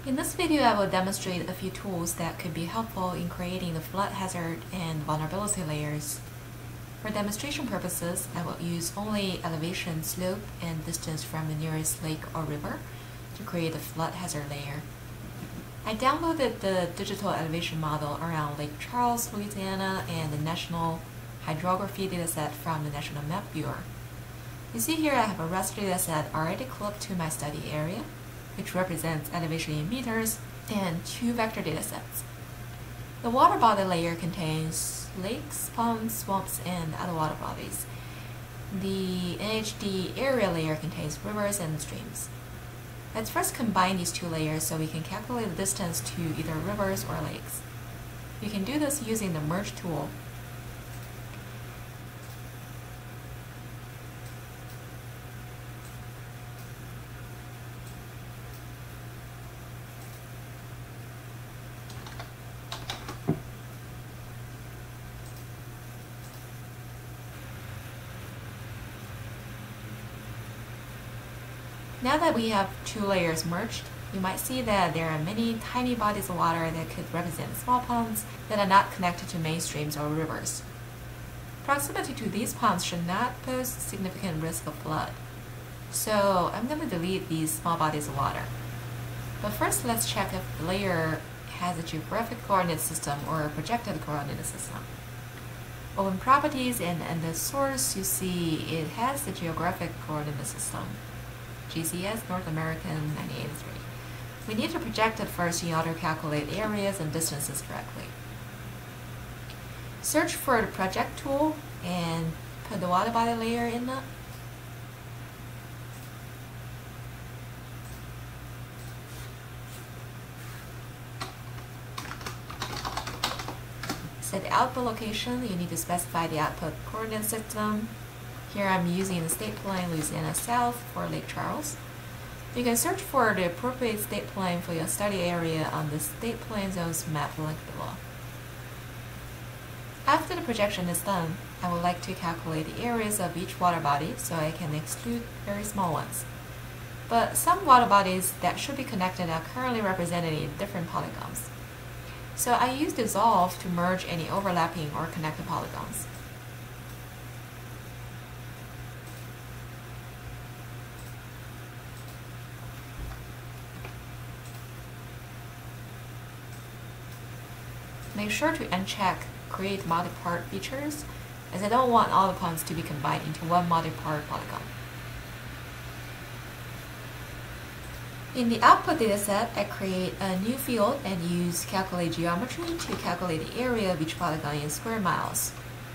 In this video, I will demonstrate a few tools that could be helpful in creating the flood hazard and vulnerability layers. For demonstration purposes, I will use only elevation, slope, and distance from the nearest lake or river to create a flood hazard layer. I downloaded the digital elevation model around Lake Charles, Louisiana, and the National Hydrography dataset from the National Map Bureau. You see here I have a raster dataset already clipped to my study area, which represents elevation in meters, and two vector datasets. The water body layer contains lakes, ponds, swamps, and other water bodies. The NHD area layer contains rivers and streams. Let's first combine these two layers so we can calculate the distance to either rivers or lakes. You can do this using the merge tool. Now that we have two layers merged, you might see that there are many tiny bodies of water that could represent small ponds that are not connected to main streams or rivers. Proximity to these ponds should not pose significant risk of flood. So I'm going to delete these small bodies of water. But first, let's check if the layer has a geographic coordinate system or a projected coordinate system. Open properties and the source, you see it has the geographic coordinate system. GCS North American 1983. We need to project it first in order to calculate areas and distances directly. Search for the project tool and put the water body layer in it. Set the output location. You need to specify the output coordinate system. Here I'm using the state plane Louisiana South for Lake Charles. You can search for the appropriate state plane for your study area on the state plane zones map linked below. After the projection is done, I would like to calculate the areas of each water body so I can exclude very small ones. But some water bodies that should be connected are currently represented in different polygons. So I use dissolve to merge any overlapping or connected polygons. Make sure to uncheck Create Multi-Part Features, as I don't want all the ponds to be combined into one multi-part polygon. In the output dataset, I create a new field and use Calculate Geometry to calculate the area of each polygon in square miles.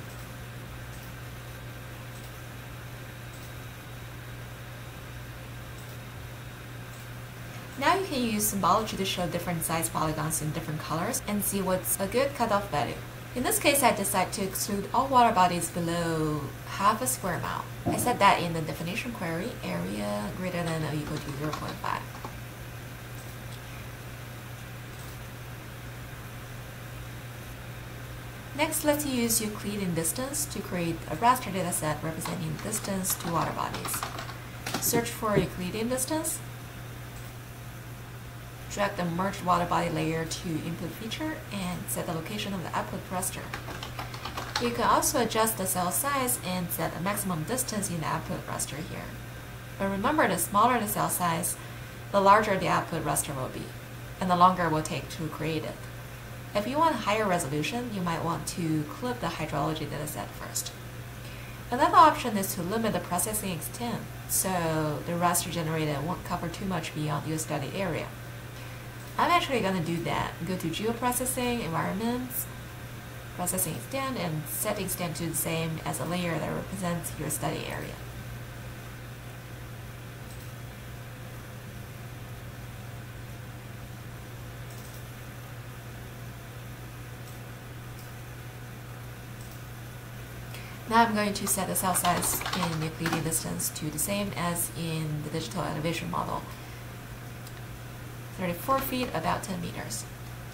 Now you can use symbology to show different size polygons in different colors and see what's a good cutoff value. In this case, I decide to exclude all water bodies below half a square mile. I set that in the definition query, area greater than or equal to 0.5. Next, let's use Euclidean distance to create a raster dataset representing distance to water bodies. Search for Euclidean distance. Drag the merged water body layer to input feature and set the location of the output raster. You can also adjust the cell size and set a maximum distance in the output raster here. But remember, the smaller the cell size, the larger the output raster will be, and the longer it will take to create it. If you want higher resolution, you might want to clip the hydrology dataset first. Another option is to limit the processing extent, so the raster generated won't cover too much beyond your study area. I'm actually going to do that. Go to Geoprocessing, Environments, Processing Extent, and set the extent to the same as a layer that represents your study area. Now I'm going to set the cell size in Euclidean distance to the same as in the digital elevation model. 34 feet, about 10 meters.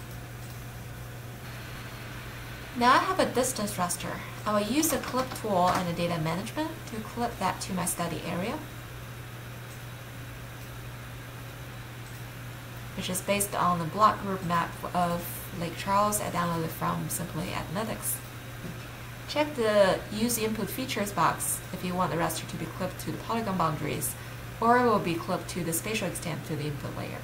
Now I have a distance raster. I will use the clip tool and the data management to clip that to my study area. which is based on the block group map of Lake Charles I downloaded from Simply Analytics. Check the Use Input Features box if you want the raster to be clipped to the polygon boundaries, or it will be clipped to the spatial extent to the input layer.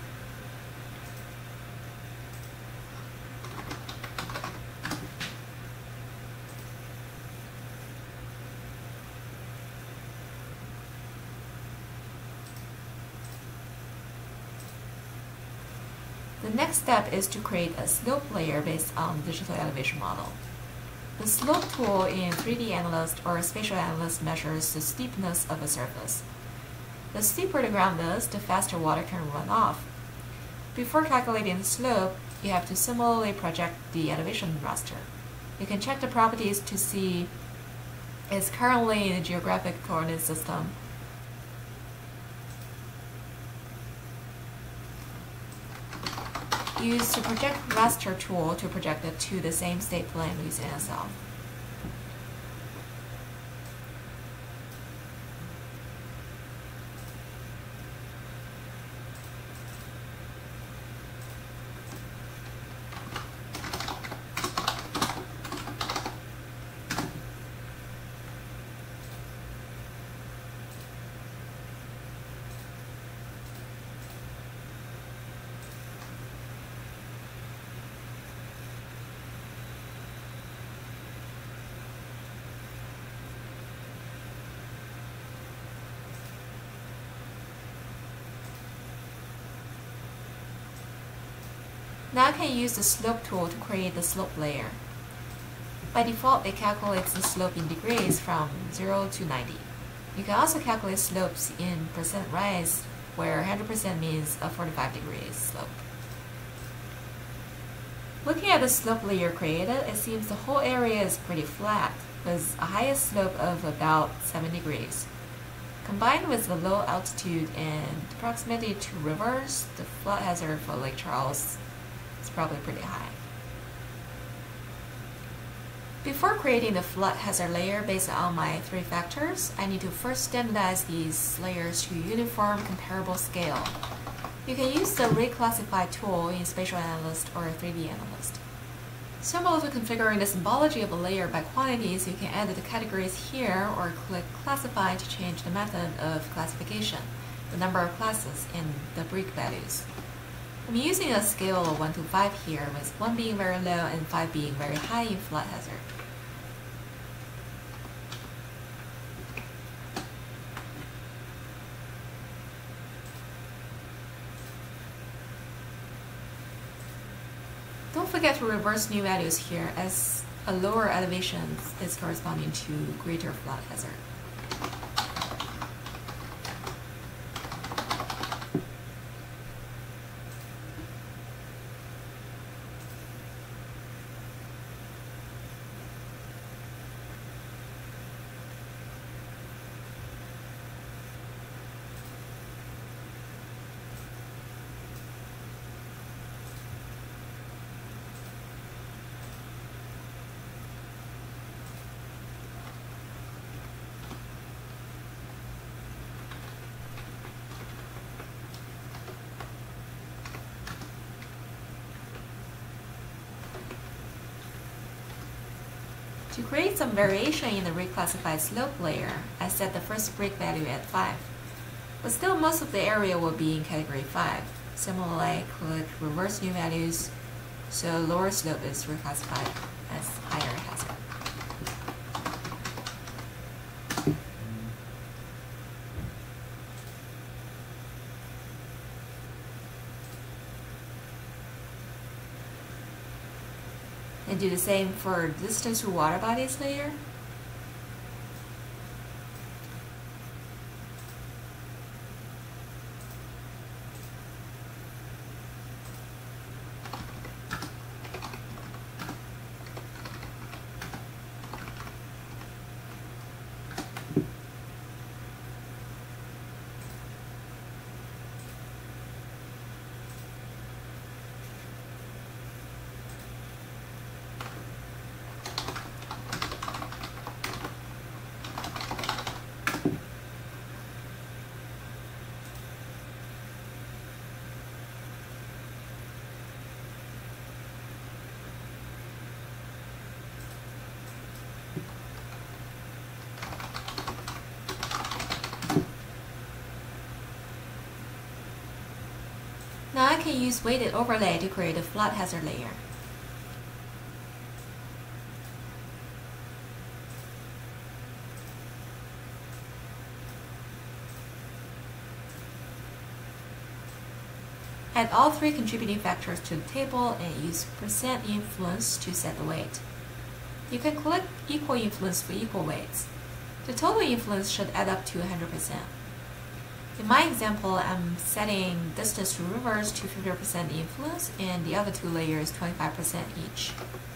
The next step is to create a slope layer based on the digital elevation model. The slope tool in 3D Analyst or Spatial Analyst measures the steepness of a surface. The steeper the ground is, the faster water can run off. Before calculating the slope, you have to similarly project the elevation raster. You can check the properties to see it's currently in the geographic coordinate system. Use the Project Raster tool to project it to the same state plane using NSL. Now I can use the slope tool to create the slope layer. By default, it calculates the slope in degrees from 0 to 90. You can also calculate slopes in percent rise, where 100% means a 45 degrees slope. Looking at the slope layer created, it seems the whole area is pretty flat, with a highest slope of about 7 degrees. Combined with the low altitude and proximity to rivers, the flood hazard for Lake Charles is probably pretty high. Before creating the flood hazard layer based on my 3 factors, I need to first standardize these layers to uniform comparable scale. You can use the Reclassify tool in Spatial Analyst or 3D Analyst. Similar to configuring the symbology of a layer by quantities, you can edit the categories here or click Classify to change the method of classification, the number of classes, and the break values. I'm using a scale of 1 to 5 here, with 1 being very low and 5 being very high in flood hazard. Don't forget to reverse new values here, as a lower elevation is corresponding to greater flood hazard. To create some variation in the reclassified slope layer, I set the first break value at 5. But still, most of the area will be in category 5. Similarly, click reverse new values, so lower slope is reclassified as higher hazard. And do the same for distance to water bodies layer. Now I can use weighted overlay to create a flood hazard layer. Add all three contributing factors to the table and use percent influence to set the weight. You can click equal influence for equal weights. The total influence should add up to 100%. In my example, I'm setting distance to rivers to 50% influence and the other two layers 25% each.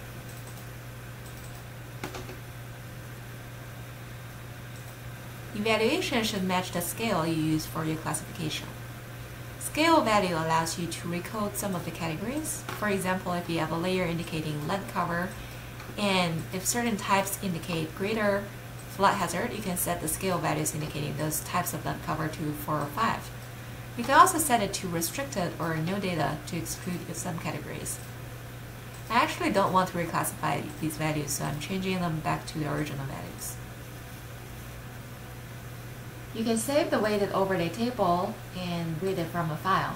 Evaluation should match the scale you use for your classification. Scale value allows you to recode some of the categories. For example, if you have a layer indicating lead cover, and if certain types indicate greater flood hazard, you can set the scale values indicating those types of lead cover to 4 or 5. You can also set it to restricted or no data to exclude some categories. I actually don't want to reclassify these values, so I'm changing them back to the original values. You can save the weighted overlay table and read it from a file.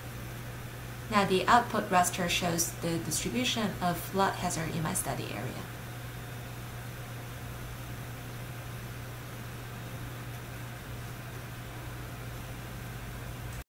Now the output raster shows the distribution of flood hazard in my study area.